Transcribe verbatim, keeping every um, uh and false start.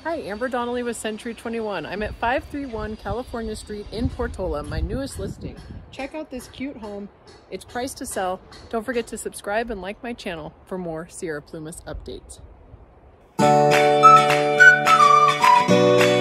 Hi, Amber Donnelly with Century twenty-one. I'm at five three one California Street in Portola, my newest listing. Check out this cute home. It's priced to sell. Don't forget to subscribe and like my channel for more Sierra Plumas updates.